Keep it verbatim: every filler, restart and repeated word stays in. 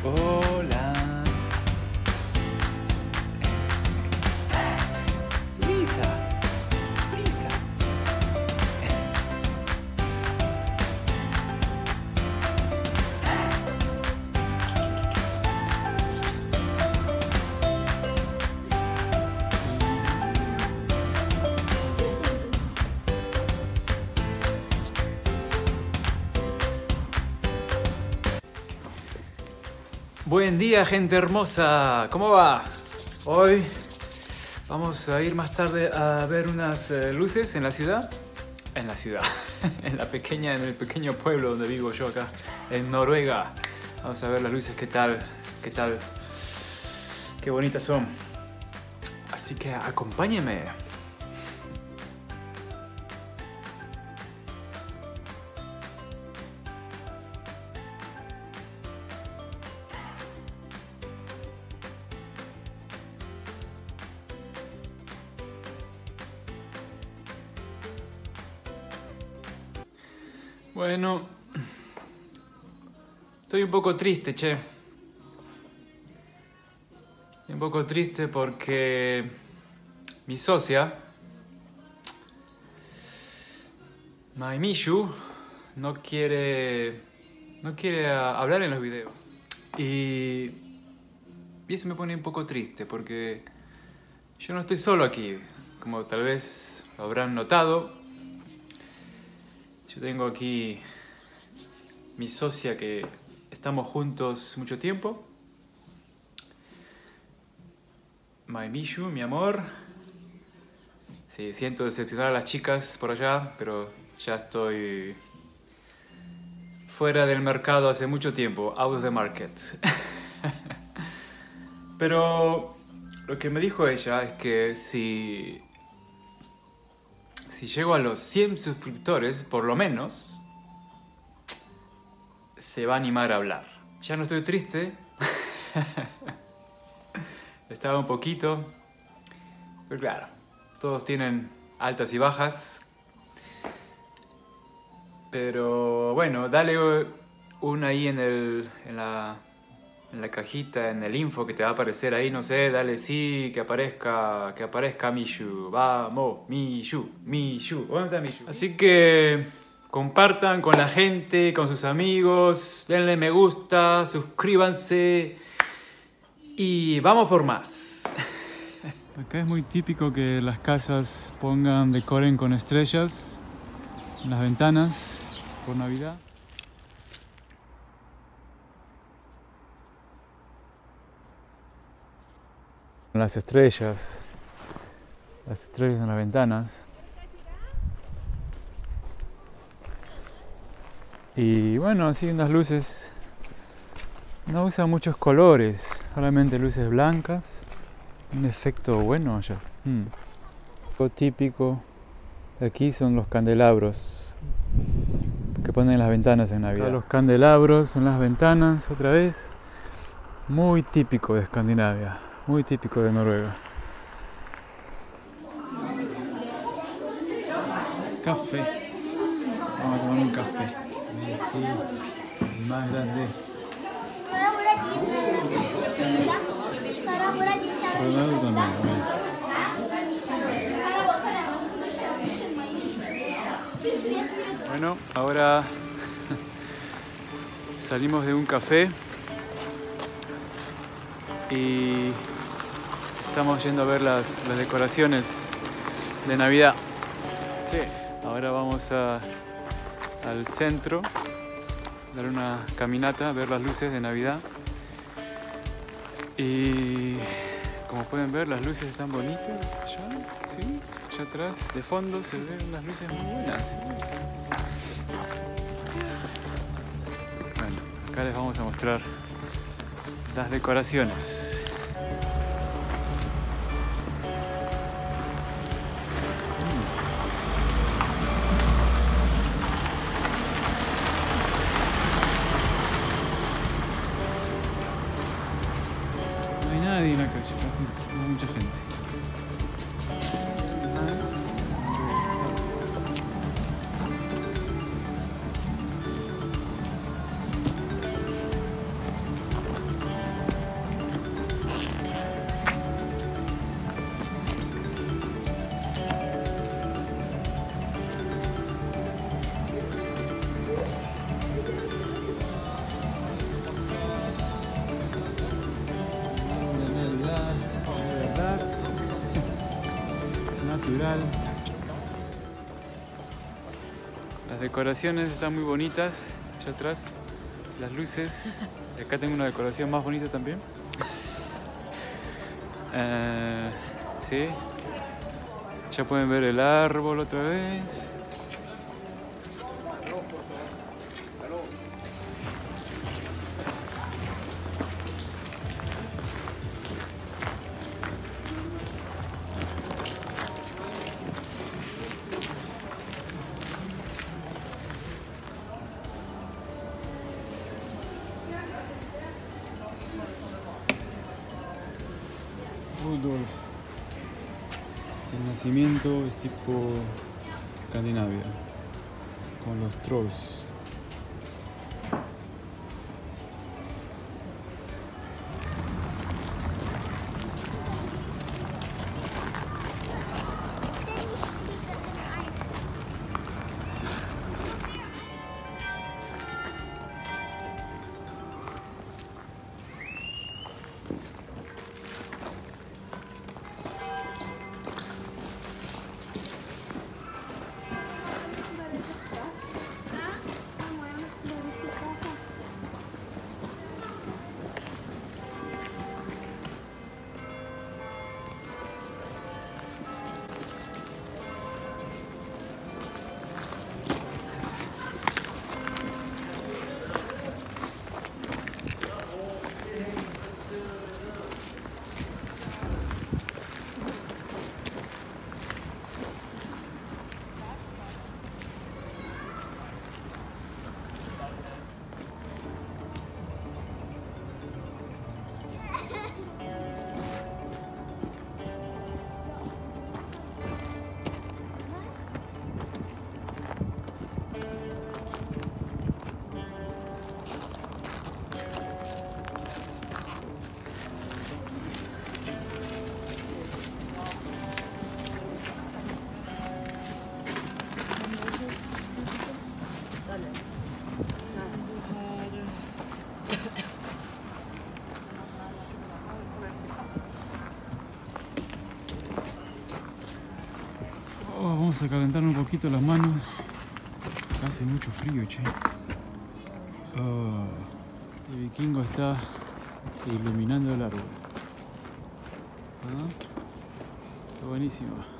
Hola. Lisa. Lisa. Buen día, gente hermosa. ¿Cómo va? Hoy vamos a ir más tarde a ver unas eh, luces en la ciudad. En la ciudad. en la pequeña, en el pequeño pueblo donde vivo yo acá, en Noruega. Vamos a ver las luces, qué tal, qué tal, qué bonitas son. Así que acompáñenme. Bueno, estoy un poco triste, che. Estoy un poco triste porque mi socia, Maimishu, no quiere, no quiere hablar en los videos. Y, y eso me pone un poco triste porque yo no estoy solo aquí, como tal vez lo habrán notado. Yo tengo aquí mi socia que estamos juntos mucho tiempo. Maimishu, mi amor. Sí, siento decepcionar a las chicas por allá, pero ya estoy fuera del mercado hace mucho tiempo, out of the market. Pero lo que me dijo ella es que si... Si llego a los cien suscriptores, por lo menos, se va a animar a hablar. Ya no estoy triste. Estaba un poquito. Pero claro, todos tienen altas y bajas. Pero bueno, dale una ahí en, el, en, la, en la cajita, en el info que te va a aparecer ahí, no sé, dale sí, que aparezca, que aparezca Mishu. Vamos, Mishu, Mishu. ¿Dónde está Mishu? Así que compartan con la gente, con sus amigos, denle me gusta, suscríbanse y vamos por más. Acá es muy típico que las casas pongan, decoren con estrellas en las ventanas por Navidad. Las estrellas, las estrellas en las ventanas. Y bueno, así unas luces, no usan muchos colores, solamente luces blancas. Un efecto bueno allá. Hmm. Lo típico de aquí son los candelabros que ponen en las ventanas en Navidad. Acá los candelabros en las ventanas otra vez. Muy típico de Escandinavia. Muy típico de Noruega. Café. Vamos a tomar un café. Sí, más grande. Ronaldo también. Bueno, ahora salimos de un café y estamos yendo a ver las, las decoraciones de Navidad. Sí. Ahora vamos a, al centro, dar una caminata, ver las luces de Navidad. Y como pueden ver, las luces están bonitas allá, ¿sí? Allá atrás, de fondo, se ven unas luces muy buenas. ¿Sí? Bueno, acá les vamos a mostrar las decoraciones. Nadie en la calle, casi no hay mucha gente. final. Las decoraciones están muy bonitas. Allá atrás, las luces. Y acá tengo una decoración más bonita también. uh, sí. Ya pueden ver el árbol otra vez. Rudolf. El nacimiento es tipo Escandinavia, con los trolls. Oh, vamos a calentar un poquito las manos. Hace mucho frío, che. Oh, el vikingo está iluminando el árbol. ¿Ah? Está buenísimo.